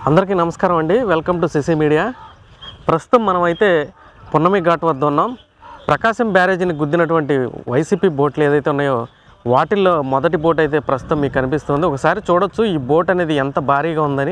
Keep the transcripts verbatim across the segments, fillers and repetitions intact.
అందరికీ నమస్కారం అండి. Welcome to CC media. ప్రస్తుతం మనమైతే పున్నమి ఘాట్ వద్ద ఉన్నాం. ప్రకాశం బ్యారేజీని గుద్దినటువంటి వైసీపీ బోట్లు ఏదైతే ఉన్నాయో వాటిల్లో మొదటి బోట్ అయితే ప్రస్తుతం మీకు కనిపిస్తుంది. ఒకసారి చూడొచ్చు ఈ బోట్ అనేది ఎంత భారీగా ఉందని.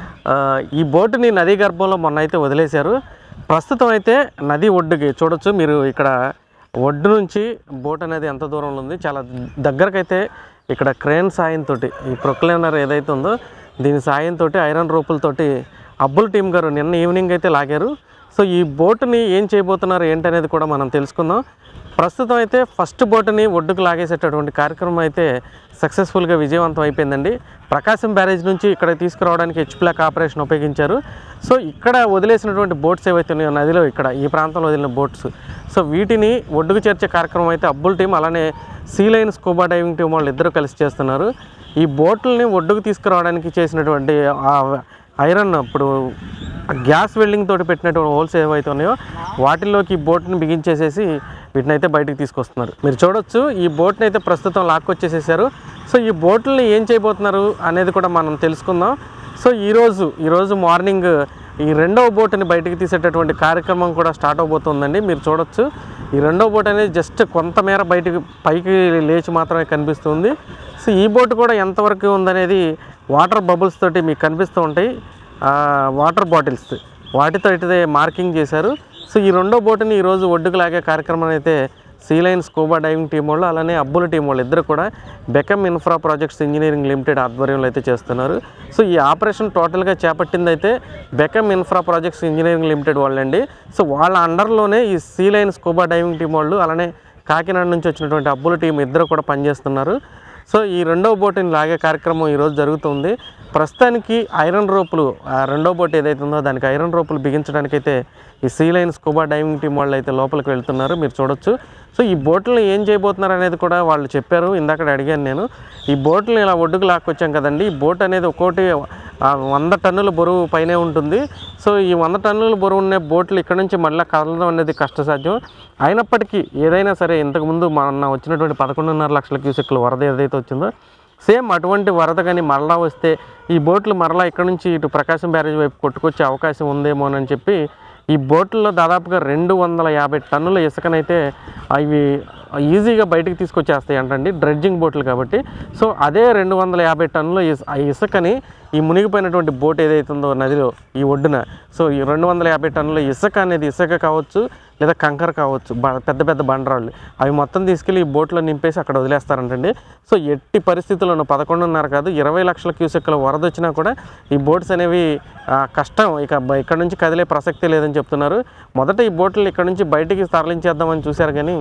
ఈ బోటుని నదీ గర్భంలో మొన్న అయితే వదిలేశారు. ప్రస్తుతం అయితే నది ఒడ్డుకి చూడొచ్చు మీరు. ఇక్కడ ఒడ్డు నుంచి బోట్ అనేది ఎంత దూరంలో ఉంది, చాలా దగ్గరకైతే ఇక్కడ క్రేన్ సాయంతో ఈ ప్రొక్లైనర్ ఏదైతే ఉందో దీని సాయంతో ఐరన్ రోపులతోటి అబ్బుల్ టీం గారు నిన్న ఈవినింగ్ అయితే లాగారు. సో ఈ బోటుని ఏం చేయబోతున్నారు ఏంటనేది కూడా మనం తెలుసుకుందాం. ప్రస్తుతం అయితే ఫస్ట్ బోటుని ఒడ్డుకు లాగేసేటటువంటి కార్యక్రమం అయితే సక్సెస్ఫుల్గా విజయవంతం అయిపోయిందండి. ప్రకాశం బ్యారేజ్ నుంచి ఇక్కడ తీసుకురావడానికి హెచ్ ప్లాక్ ఆపరేషన్ ఉపయోగించారు. సో ఇక్కడ వదిలేసినటువంటి బోట్స్ ఏవైతే ఉన్నాయో నదిలో ఇక్కడ ఈ ప్రాంతంలో వదిలిన బోట్స్, సో వీటిని ఒడ్డుకు చేర్చే కార్యక్రమం అయితే అబ్బుల్ టీం అలానే sea line scuba diving team వాళ్ళు ఇద్దరు కలిసి చేస్తున్నారు. ఈ బోట్లని ఒడ్డుకు తీసుకురావడానికి చేసినటువంటి ఐరన్ ఇప్పుడు గ్యాస్ వెల్డింగ్ తోటి పెట్టినటువంటి హోల్స్ ఏవైతే ఉన్నాయో వాటిల్లోకి ఈ బోట్ని బిగించేసేసి వీటిని అయితే బయటికి తీసుకొస్తున్నారు. మీరు చూడొచ్చు ఈ బోట్ని అయితే ప్రస్తుతం లాక్కొచ్చేసేసారు. సో ఈ బోట్లని ఏం చేయబోతున్నారు అనేది కూడా మనం తెలుసుకుందాం. సో ఈరోజు ఈరోజు మార్నింగ్ ఈ రెండవ బోటుని బయటికి తీసేటటువంటి కార్యక్రమం కూడా స్టార్ట్ అవబోతుందండి. మీరు చూడొచ్చు ఈ రెండవ బోట్ అనేది జస్ట్ కొంతమేర బయటికి పైకి లేచి మాత్రమే కనిపిస్తుంది. సో ఈ బోట్ కూడా ఎంతవరకు ఉందనేది వాటర్ బబుల్స్ తోటి మీకు కనిపిస్తూ ఉంటాయి, వాటర్ బాటిల్స్ వాటితో అయితే మార్కింగ్ చేశారు. సో ఈ రెండో బోటుని ఈరోజు ఒడ్డుకు లాగే కార్యక్రమం అయితే sea line scuba diving team వాళ్ళు అలానే అబ్బుల టీం వాళ్ళు ఇద్దరు కూడా Becom infra projects engineering limited ఆధ్వర్యంలో అయితే చేస్తున్నారు. సో ఈ ఆపరేషన్ టోటల్గా చేపట్టింది అయితే Becom infra projects engineering limited వాళ్ళండి. సో వాళ్ళ అండర్లోనే ఈ sea line scuba diving team వాళ్ళు అలానే కాకినాడ నుంచి వచ్చినటువంటి అబ్బుల టీం ఇద్దరు కూడా పనిచేస్తున్నారు. సో ఈ రెండవ బోటుని లాగే కార్యక్రమం ఈరోజు జరుగుతుంది. ప్రస్తుతానికి ఐరన్ రోపులు రెండో బోట్ ఏదైతే ఉందో దానికి ఐరన్ రోపులు బిగించడానికైతే ఈ sea line scuba diving team వాళ్ళు అయితే లోపలికి వెళ్తున్నారు. మీరు చూడొచ్చు. సో ఈ బోట్లను ఏం చేయబోతున్నారు అనేది కూడా వాళ్ళు చెప్పారు. ఇందాక అడిగాను నేను. ఈ బోట్లను ఇలా ఒడ్డుకు లాక్కొచ్చాం కదండి. ఈ బోట్ అనేది ఒక్కోటి వంద టన్నుల బరువు పైనే ఉంటుంది. సో ఈ వంద టన్నుల బరువు ఉన్న బోట్లు ఇక్కడ నుంచి మళ్ళీ కదలడం అనేది కష్టసాధ్యం. అయినప్పటికీ ఏదైనా సరే ఇంతకుముందు మన వచ్చినటువంటి పదకొండున్నర లక్షల క్యూసెక్ల వరద ఏదైతే వచ్చిందో సేమ్ అటువంటి వరద కానీ మరలా వస్తే ఈ బోట్లు మరలా ఇక్కడ నుంచి ఇటు ప్రకాశం బ్యారేజ్ వైపు కొట్టుకొచ్చే అవకాశం ఉందేమోనని చెప్పి ఈ బోట్లలో దాదాపుగా రెండు వందల యాభై టన్నుల ఇసుకనైతే అవి ఈజీగా బయటికి తీసుకొచ్చేస్తాయి అంటండి, డ్రెడ్జింగ్ బోట్లు కాబట్టి. సో అదే రెండు వందల యాభై టన్నుల ఆ ఇసుకని ఈ మునిగిపోయినటువంటి బోట్ ఏదైతే ఉందో నదిలో ఈ ఒడ్డున, సో ఈ రెండు వందల యాభై టన్నుల ఇసుక అనేది ఇసుక కావచ్చు లేదా కంకర కావచ్చు, పెద్ద పెద్ద బండరాళ్ళు అవి మొత్తం తీసుకెళ్ళి ఈ బోట్లో నింపేసి అక్కడ వదిలేస్తారంటండి. సో ఎట్టి పరిస్థితుల్లోనూ పదకొండున్నర కాదు ఇరవై లక్షల క్యూసెక్ల వరద వచ్చినా కూడా ఈ బోట్స్ అనేవి కష్టం, ఇక ఇక్కడ నుంచి కదిలే ప్రసక్తి లేదని చెప్తున్నారు. మొదట ఈ బోట్లు ఇక్కడ నుంచి బయటికి తరలించేద్దామని చూశారు కానీ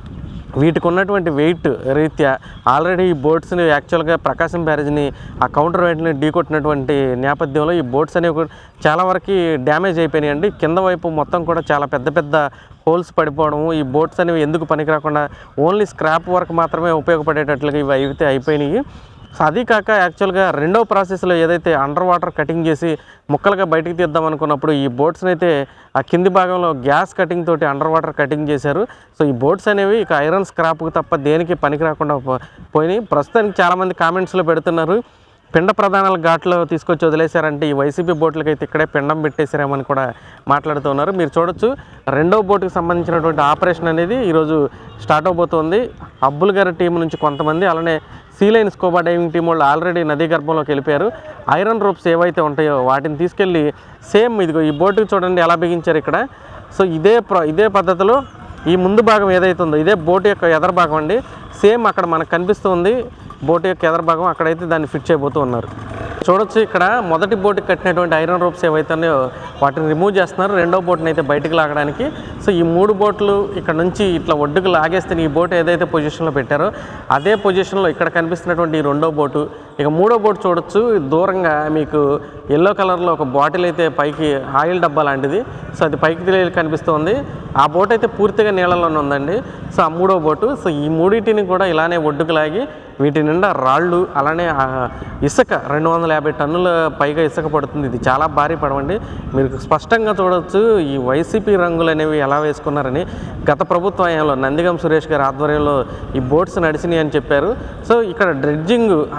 వీటికి ఉన్నటువంటి వెయిట్ రీత్యా ఆల్రెడీ ఈ బోట్స్ని యాక్చువల్గా ప్రకాశం బ్యారేజ్ని ఆ కౌంటర్ వెయిట్ని ఢీకొట్టినటువంటి నేపథ్యంలో ఈ బోట్స్ అనేవి చాలా వరకు డ్యామేజ్ అయిపోయినాయండి. కింద వైపు మొత్తం కూడా చాలా పెద్ద పెద్ద హోల్స్ పడిపోవడము, ఈ బోట్స్ అనేవి ఎందుకు పనికిరాకుండా ఓన్లీ స్క్రాప్ వర్క్ మాత్రమే ఉపయోగపడేటట్లుగా ఇవి అయితే అయిపోయినాయి. సో అది కాక యాక్చువల్గా రెండో ప్రాసెస్లో ఏదైతే అండర్ వాటర్ కటింగ్ చేసి ముక్కలుగా బయటికి తీద్దాం అనుకున్నప్పుడు ఈ బోట్స్ని అయితే ఆ కింది భాగంలో గ్యాస్ కటింగ్ తోటి అండర్ వాటర్ కటింగ్ చేశారు. సో ఈ బోట్స్ అనేవి ఇక ఐరన్ స్క్రాప్కి తప్ప దేనికి పనికి రాకుండా పోయినాయి. ప్రస్తుతానికి చాలామంది కామెంట్స్లో పెడుతున్నారు పిండ ప్రధానాల ఘాట్లో తీసుకొచ్చి వదిలేశారంటే ఈ వైసీపీ బోట్లకి అయితే ఇక్కడే పిండం పెట్టేశారేమని కూడా మాట్లాడుతున్నారు. మీరు చూడొచ్చు రెండో బోటుకి సంబంధించినటువంటి ఆపరేషన్ అనేది ఈరోజు స్టార్ట్ అవబోతోంది. అబ్బుల్ గారి టీం నుంచి కొంతమంది అలానే sea line scuba diving team వాళ్ళు ఆల్రెడీ నదీ గర్భంలోకి వెళ్ళిపోయారు. ఐరన్ రోప్స్ ఏవైతే ఉంటాయో వాటిని తీసుకెళ్ళి సేమ్ ఇదిగో ఈ బోటుకి చూడండి ఎలా బిగించారు ఇక్కడ. సో ఇదే ప్ర ఇదే పద్ధతిలో ఈ ముందు భాగం ఏదైతే ఉందో ఇదే బోటు యొక్క ఎదర భాగం అండి. సేమ్ అక్కడ మనకు కనిపిస్తుంది బోటు యొక్క ఎదర భాగం, అక్కడైతే దాన్ని ఫిట్ చేయబోతూ ఉన్నారు. చూడొచ్చు ఇక్కడ మొదటి బోటుకి కట్టినటువంటి ఐరన్ రోప్స్ ఏవైతే ఉన్నాయో వాటిని రిమూవ్ చేస్తున్నారు రెండో బోట్ని అయితే బయటకు లాగడానికి. సో ఈ మూడు బోట్లు ఇక్కడ నుంచి ఇట్లా ఒడ్డుకు లాగేస్తే ఈ బోట్ ఏదైతే పొజిషన్లో పెట్టారో అదే పొజిషన్లో ఇక్కడ కనిపిస్తున్నటువంటి ఈ రెండో బోటు, ఇక మూడో బోట్ చూడొచ్చు దూరంగా మీకు ఎల్లో కలర్లో ఒక బాటిల్ అయితే పైకి ఆయిల్ డబ్బా లాంటిది, సో అది పైకి తెలియ కనిపిస్తుంది. ఆ బోట్ అయితే పూర్తిగా నీళ్ళలోనే ఉందండి. సో ఆ మూడో బోటు. సో ఈ మూడింటిని కూడా ఇలానే ఒడ్డుకు లాగి వీటి నిండా రాళ్ళు అలానే ఇసుక రెండు వందల యాభై టన్నుల పైగా ఇసుక పడుతుంది. ఇది చాలా భారీ పడవండి. మీరు స్పష్టంగా చూడవచ్చు ఈ వైసీపీ రంగులు అనేవి ఎలా వేసుకున్నారని. గత ప్రభుత్వ హయాంలో నందిగం సురేష్ గారి ఆధ్వర్యంలో ఈ బోట్స్ నడిచినాయి అని చెప్పారు. సో ఇక్కడ డ్రెడ్జింగ్ అంటే అనధికారిక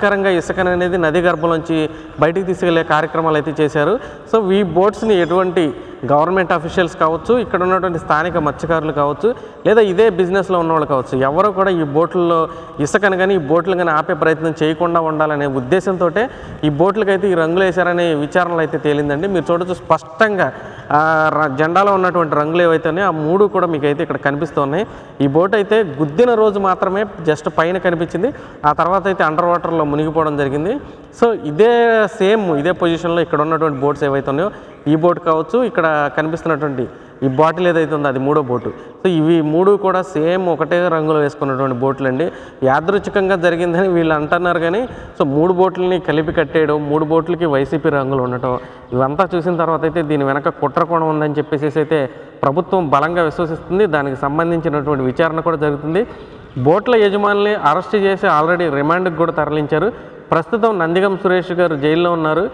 లాభదాయకరంగా ఇసుక అనేది నది గర్భంలోంచి బయటికి తీసుకెళ్లే కార్యక్రమాలు అయితే చేశారు. సో ఈ బోట్స్ని ఎటువంటి గవర్నమెంట్ అఫీషియల్స్ కావచ్చు, ఇక్కడ ఉన్నటువంటి స్థానిక మత్స్యకారులు కావచ్చు, లేదా ఇదే బిజినెస్లో ఉన్నవాళ్ళు కావచ్చు, ఎవరో కూడా ఈ బోట్లలో ఇసుకను కానీ ఈ బోట్లు కానీ ఆపే ప్రయత్నం చేయకుండా ఉండాలనే ఉద్దేశంతో ఈ బోట్లకైతే ఈ రంగులు వేశారనే విచారణలు అయితే తేలిందండి. మీరు చూడొచ్చు స్పష్టంగా జెండాలో ఉన్నటువంటి రంగులు ఏవైతే ఉన్నాయో ఆ మూడు కూడా మీకు అయితే ఇక్కడ కనిపిస్తున్నాయి. ఈ బోట్ అయితే గుద్దిన రోజు మాత్రమే జస్ట్ పైన కనిపించింది, ఆ తర్వాత అయితే అండర్ వాటర్లో మునిగిపోవడం జరిగింది. సో ఇదే సేమ్ ఇదే పొజిషన్లో ఇక్కడ ఉన్నటువంటి బోట్స్ ఏవైతే ఉన్నాయో ఈ బోట్ కావచ్చు, ఇక్కడ కనిపిస్తున్నటువంటి ఈ బాటిల్ ఏదైతే ఉందో అది మూడో బోటు. సో ఇవి మూడు కూడా సేమ్ ఒకటే రంగులో వేసుకున్నటువంటి బోట్లు అండి. యాదృచ్ఛికంగా జరిగిందని వీళ్ళు అంటున్నారు కానీ సో మూడు బోట్లని కలిపి కట్టేయడం, మూడు బోట్లకి వైసీపీ రంగులు ఉండటం, ఇవంతా చూసిన తర్వాత అయితే దీని వెనక కుట్ర కోణం ఉందని చెప్పేసి అయితే ప్రభుత్వం బలంగా విశ్వసిస్తుంది. దానికి సంబంధించినటువంటి విచారణ కూడా జరుగుతుంది. బోట్ల యజమానుల్ని అరెస్ట్ చేసి ఆల్రెడీ రిమాండ్కి కూడా తరలించారు. ప్రస్తుతం నందిగం సురేష్ గారు జైల్లో ఉన్నారు.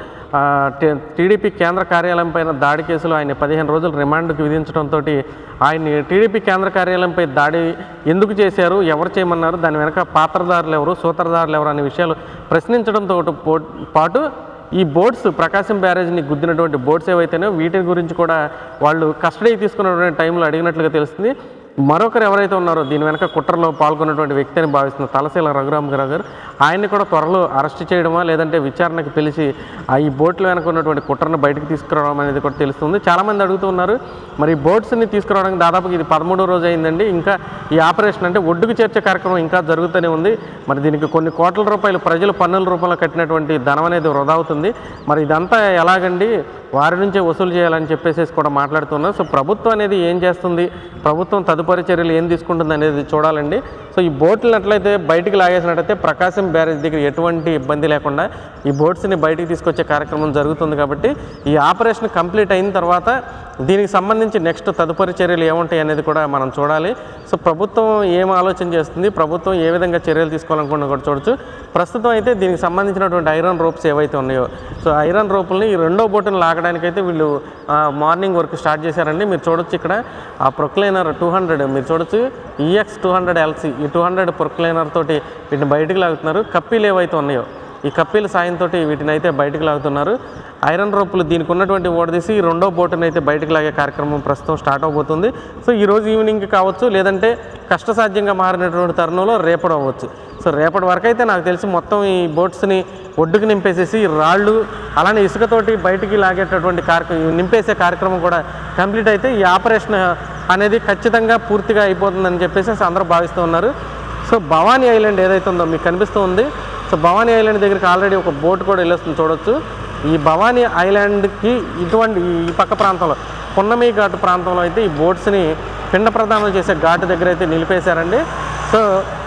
టీడీపీ కేంద్ర కార్యాలయం పైన దాడి కేసులో ఆయన పదిహేను రోజులు రిమాండ్కి విధించడంతో ఆయన్ని టీడీపీ కేంద్ర కార్యాలయంపై దాడి ఎందుకు చేశారు, ఎవరు చేయమన్నారు, దాని వెనక పాత్రదారులు ఎవరు, సూత్రధారులు ఎవరు అనే విషయాలు ప్రశ్నించడంతో పాటు ఈ బోట్స్ ప్రకాశం బ్యారేజ్ని గుద్దినటువంటి బోట్స్ ఏవైతేనో వీటి గురించి కూడా వాళ్ళు కస్టడీ తీసుకున్నటువంటి టైంలో అడిగినట్లుగా తెలుస్తుంది. మరొకరు ఎవరైతే ఉన్నారో దీని వెనక కుట్రలో పాల్గొన్నటువంటి వ్యక్తి అని భావిస్తున్న తలశీల రఘురామరావు గారు, ఆయన్ని కూడా త్వరలో అరెస్ట్ చేయడమా లేదంటే విచారణకు పిలిచి ఆ ఈ బోట్ల వెనక ఉన్నటువంటి కుట్రను బయటకు తీసుకురావడం అనేది కూడా తెలుస్తుంది. చాలామంది అడుగుతున్నారు మరి బోట్స్ని తీసుకురావడానికి దాదాపుగా ఇది పదమూడో రోజు అయిందండి, ఇంకా ఈ ఆపరేషన్ అంటే ఒడ్డుకు చేర్చే కార్యక్రమం ఇంకా జరుగుతూనే ఉంది. మరి దీనికి కొన్ని కోట్ల రూపాయలు ప్రజలు పన్నుల రూపంలో కట్టినటువంటి ధనం అనేది వృధా అవుతుంది. మరి ఇదంతా ఎలాగండి, వారి నుంచే వసూలు చేయాలని చెప్పేసి కూడా మాట్లాడుతున్నారు. సో ప్రభుత్వం అనేది ఏం చేస్తుంది, ప్రభుత్వం తదుపరి చర్యలు ఏం తీసుకుంటుంది అనేది చూడాలండి. సో ఈ బోట్లను అట్లయితే బయటికి లాగేసినట్టయితే ప్రకాశం బ్యారేజ్ దగ్గర ఎటువంటి ఇబ్బంది లేకుండా ఈ బోట్స్ని బయటికి తీసుకొచ్చే కార్యక్రమం జరుగుతుంది. కాబట్టి ఈ ఆపరేషన్ కంప్లీట్ అయిన తర్వాత దీనికి సంబంధించి నెక్స్ట్ తదుపరి చర్యలు ఏముంటాయి అనేది కూడా మనం చూడాలి. సో ప్రభుత్వం ఏం ఆలోచన చేస్తుంది, ప్రభుత్వం ఏ విధంగా చర్యలు తీసుకోవాలనుకున్నా కూడా చూడొచ్చు. ప్రస్తుతం అయితే దీనికి సంబంధించినటువంటి ఐరన్ రోప్స్ ఏవైతే ఉన్నాయో సో ఐరన్ రోపుల్ని ఈ రెండో బోటును లాగడానికైతే వీళ్ళు మార్నింగ్ వర్క్ స్టార్ట్ చేశారండి. మీరు చూడొచ్చు ఇక్కడ ఆ ప్రొక్లైనర్ టూ హండ్రెడ్ మీరు చూడొచ్చు ఈఎక్స్ టూ హండ్రెడ్ ఎల్సీ ఈ టూ హండ్రెడ్ ప్రొక్లైనర్ తోటి వీటిని బయటికి లాగుతున్నారు. కప్పీలు ఏవైతే ఉన్నాయో ఈ కప్పీల సాయంతో వీటిని అయితే బయటకు లాగుతున్నారు. ఐరన్ రోపులు దీనికి ఉన్నటువంటి ఓడదీసి రెండో బోటును అయితే బయటకు లాగే కార్యక్రమం ప్రస్తుతం స్టార్ట్ అవబోతుంది. సో ఈరోజు ఈవినింగ్కి కావచ్చు, లేదంటే కష్టసాధ్యంగా మారినటువంటి తరుణంలో రేపటి అవ్వచ్చు. సో రేపటి వరకు అయితే నాకు తెలిసి మొత్తం ఈ బోట్స్ని ఒడ్డుకు నింపేసేసి రాళ్ళు అలానే ఇసుకతోటి బయటికి లాగేటటువంటి కార్యక్రమం నింపేసే కార్యక్రమం కూడా కంప్లీట్ అయితే ఈ ఆపరేషన్ అనేది ఖచ్చితంగా పూర్తిగా అయిపోతుందని చెప్పేసి అందరూ భావిస్తూ ఉన్నారు. సో భవానీ ఐలాండ్ ఏదైతే ఉందో మీకు కనిపిస్తూ ఉంది. సో భవానీ ఐలాండ్ దగ్గరికి ఆల్రెడీ ఒక బోట్ కూడా వెళ్ళొస్తుంది చూడొచ్చు. ఈ భవానీ ఐలాండ్కి ఇటువంటి ఈ పక్క ప్రాంతంలో పున్నమి ఘాటు ప్రాంతంలో అయితే ఈ బోట్స్ని పిండ ప్రదానం చేసే ఘాటు దగ్గర అయితే నిలిపేశారండి. సో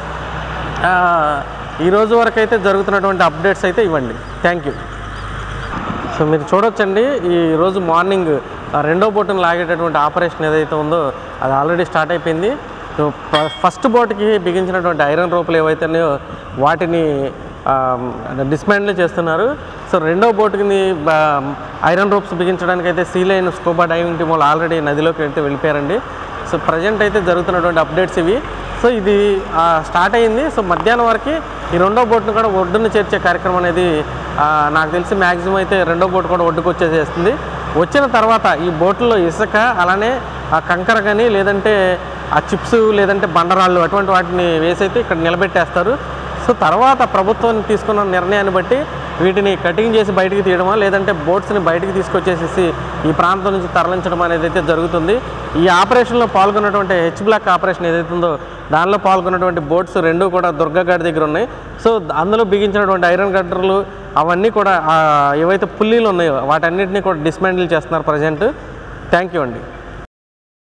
ఈరోజు వరకు అయితే జరుగుతున్నటువంటి అప్డేట్స్ అయితే ఇవ్వండి. Thank you. సో మీరు చూడొచ్చండి ఈరోజు మార్నింగ్ రెండో బోటును లాగేటటువంటి ఆపరేషన్ ఏదైతే ఉందో అది ఆల్రెడీ స్టార్ట్ అయిపోయింది. సో ఫస్ట్ బోట్కి బిగించినటువంటి ఐరన్ రోపులు ఏవైతే ఉన్నాయో వాటిని డిస్మాండిల్ చేస్తున్నారు. సో రెండో బోటుకి ఐరన్ రోప్స్ బిగించడానికి అయితే sea line scuba diving team వాళ్ళు ఆల్రెడీ నదిలోకి అయితే వెళ్ళిపోయారండి. సో ప్రజెంట్ అయితే జరుగుతున్నటువంటి అప్డేట్స్ ఇవి. సో ఇది స్టార్ట్ అయ్యింది. సో మధ్యాహ్నం వరకు ఈ రెండో బోట్ను కూడా ఒడ్డును చేర్చే కార్యక్రమం అనేది నాకు తెలిసి మ్యాక్సిమం అయితే రెండో బోట్ కూడా ఒడ్డుకు వచ్చేసేస్తుంది. వచ్చిన తర్వాత ఈ బోట్లో ఇసుక అలానే ఆ కంకర కానీ లేదంటే ఆ చిప్స్ లేదంటే బండరాళ్ళు అటువంటి వాటిని వేసైతే ఇక్కడ నిలబెట్టేస్తారు. సో తర్వాత ప్రభుత్వం తీసుకున్న నిర్ణయాన్ని బట్టి వీటిని కటింగ్ చేసి బయటికి తీయడమా లేదంటే బోట్స్ని బయటికి తీసుకొచ్చేసేసి ఈ ప్రాంతం నుంచి తరలించడం అనేది అయితే జరుగుతుంది. ఈ ఆపరేషన్లో పాల్గొన్నటువంటి హెచ్ బ్లాక్ ఆపరేషన్ ఏదైతే ఉందో దానిలో పాల్గొన్నటువంటి బోట్స్ రెండు కూడా దుర్గఘాట్ దగ్గర ఉన్నాయి. సో అందులో బిగించినటువంటి ఐరన్ గట్టర్లు అవన్నీ కూడా ఏవైతే పుల్లీలు ఉన్నాయో వాటన్నిటిని కూడా డిస్మాండిల్ చేస్తున్నారు ప్రజెంట్. థ్యాంక్ యూ అండి.